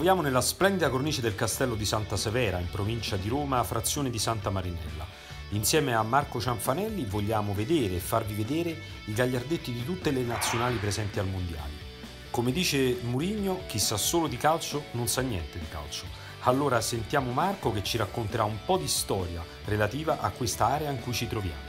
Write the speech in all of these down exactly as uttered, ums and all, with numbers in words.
troviamo nella splendida cornice del Castello di Santa Severa, in provincia di Roma, frazione di Santa Marinella. Insieme a Marco Cianfanelli vogliamo vedere e farvi vedere i gagliardetti di tutte le nazionali presenti al Mondiale. Come dice Mourinho, chi sa solo di calcio non sa niente di calcio. Allora sentiamo Marco che ci racconterà un po' di storia relativa a questa area in cui ci troviamo.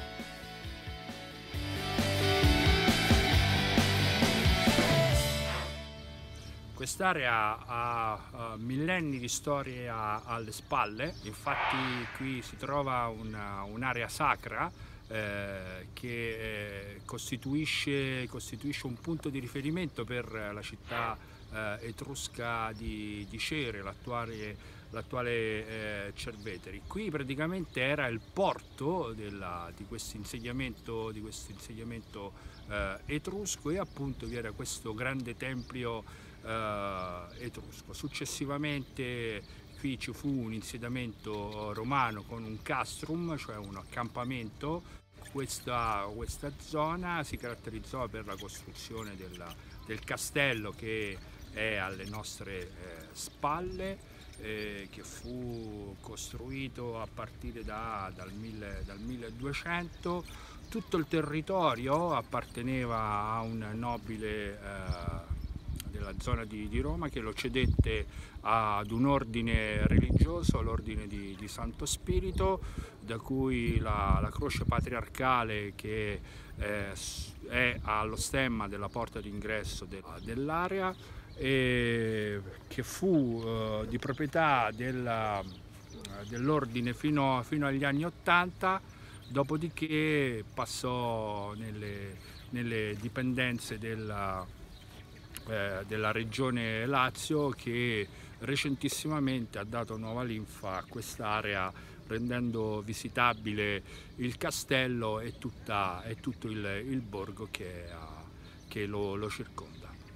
Quest'area ha uh, millenni di storie a, alle spalle, infatti qui si trova un'area sacra eh, che eh, costituisce, costituisce un punto di riferimento per la città eh, etrusca di, di Cere, l'attuale l'attuale eh, Cerveteri. Qui praticamente era il porto della, di questo insediamento, di questo insediamento eh, etrusco, e appunto vi era questo grande tempio eh, etrusco. Successivamente qui ci fu un insediamento romano con un castrum, cioè un accampamento. Questa, questa zona si caratterizzò per la costruzione della, del castello che è alle nostre eh, spalle, Eh, che fu costruito a partire da, dal, mille, dal milleduecento. Tutto il territorio apparteneva a un nobile eh, della zona di, di Roma che lo cedette ad un ordine religioso, l'ordine di, di Santo Spirito, da cui la, la croce patriarcale che eh, è allo stemma della porta d'ingresso de, dell'area, e che fu eh, di proprietà dell'ordine fino, fino agli anni ottanta, dopodiché passò nelle, nelle dipendenze della, eh, della regione Lazio, che recentissimamente ha dato nuova linfa a quest'area, rendendo visitabile il castello e, tutta, e tutto il, il borgo che, che lo, lo circonda.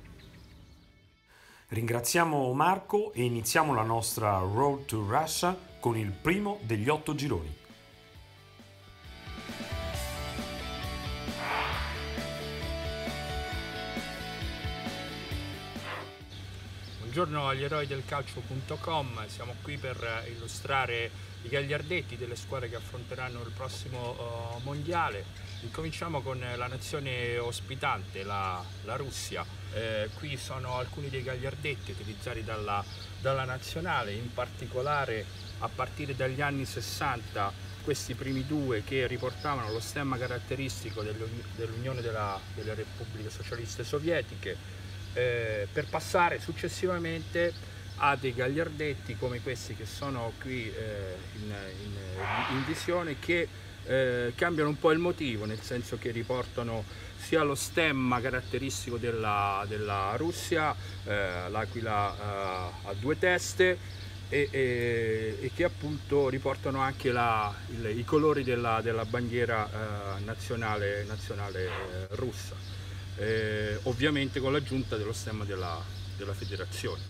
Ringraziamo Marco e iniziamo la nostra Road to Russia con il primo degli otto gironi. Buongiorno agli eroi del calcio punto com, siamo qui per illustrare i gagliardetti delle squadre che affronteranno il prossimo uh, mondiale. Incominciamo con la nazione ospitante, la, la Russia. Eh, qui sono alcuni dei gagliardetti utilizzati dalla, dalla nazionale, in particolare a partire dagli anni sessanta questi primi due che riportavano lo stemma caratteristico dell'Unione della, delle Repubbliche Socialiste Sovietiche, eh, per passare successivamente a dei gagliardetti come questi che sono qui eh, in, in, in visione, che eh, cambiano un po' il motivo, nel senso che riportano sia lo stemma caratteristico della, della Russia, eh, l'aquila eh, a due teste, e, e, e che appunto riportano anche la, il, i colori della, della bandiera eh, nazionale, nazionale eh, russa, eh, ovviamente con l'aggiunta dello stemma della, della federazione.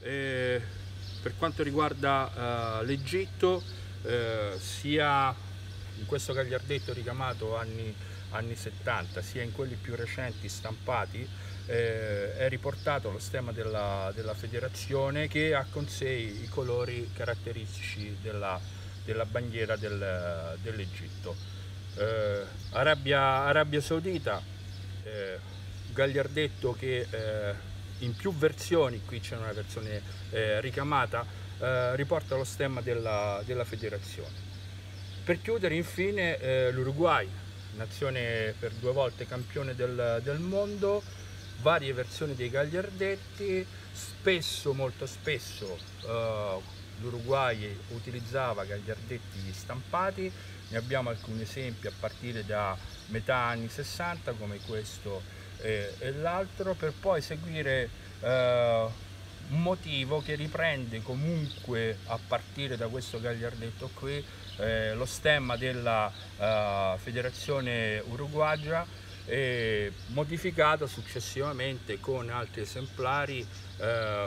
Eh, per quanto riguarda uh, l'Egitto, eh, sia in questo gagliardetto ricamato anni, anni settanta, sia in quelli più recenti stampati, eh, è riportato lo stemma della, della federazione, che ha con sé i colori caratteristici della, della bandiera del, dell'Egitto. Eh, Arabia, Arabia Saudita, eh, gagliardetto che eh, in più versioni, qui c'è una versione eh, ricamata, eh, riporta lo stemma della, della federazione. Per chiudere infine eh, l'Uruguay, nazione per due volte campione del, del mondo, varie versioni dei gagliardetti, spesso, molto spesso eh, l'Uruguay utilizzava gagliardetti stampati, ne abbiamo alcuni esempi a partire da metà anni sessanta come questo e, e l'altro, per poi seguire eh, un motivo che riprende comunque a partire da questo gagliardetto qui eh, lo stemma della uh, federazione uruguagia, e modificato successivamente con altri esemplari eh,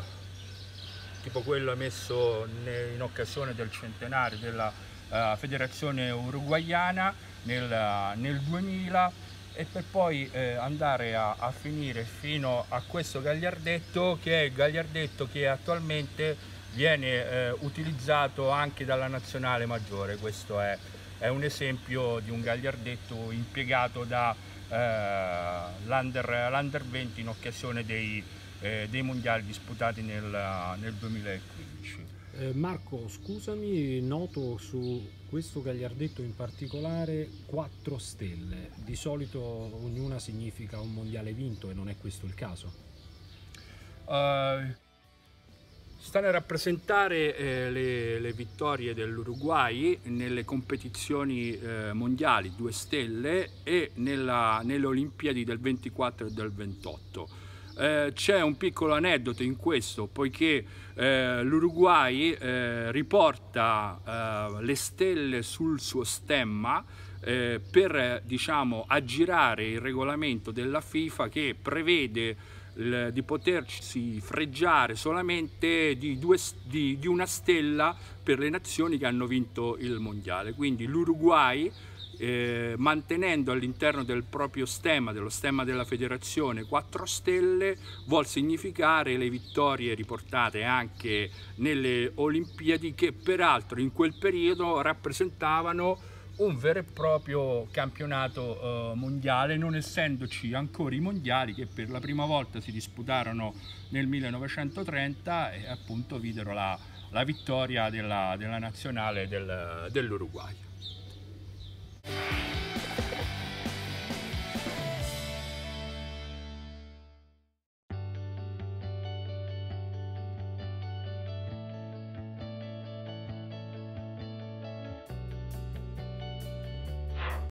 tipo quello emesso in occasione del centenario della uh, federazione uruguaiana nel, nel duemila, e per poi eh, andare a, a finire fino a questo gagliardetto, che è il gagliardetto che attualmente viene eh, utilizzato anche dalla nazionale maggiore. Questo è, è un esempio di un gagliardetto impiegato da eh, l'Under venti in occasione dei, eh, dei mondiali disputati nel, nel duemilaquindici. Eh, Marco, scusami, noto su questo gagliardetto in particolare quattro stelle. Di solito ognuna significa un mondiale vinto e non è questo il caso? Uh, stanno a rappresentare eh, le, le vittorie dell'Uruguay nelle competizioni eh, mondiali, due stelle, e nella, nelle Olimpiadi del ventiquattro e del ventotto. Eh, c'è un piccolo aneddoto in questo, poiché eh, l'Uruguay eh, riporta eh, le stelle sul suo stemma eh, per, diciamo, aggirare il regolamento della FIFA, che prevede l, di potersi fregiare solamente di, due, di, di una stella per le nazioni che hanno vinto il mondiale. Quindi l'Uruguay, Eh, mantenendo all'interno del proprio stemma, dello stemma della federazione, quattro stelle, vuol significare le vittorie riportate anche nelle Olimpiadi, che peraltro in quel periodo rappresentavano un vero e proprio campionato eh, mondiale, non essendoci ancora i mondiali, che per la prima volta si disputarono nel millenovecentotrenta e appunto videro la, la vittoria della, della nazionale del, dell'Uruguay. You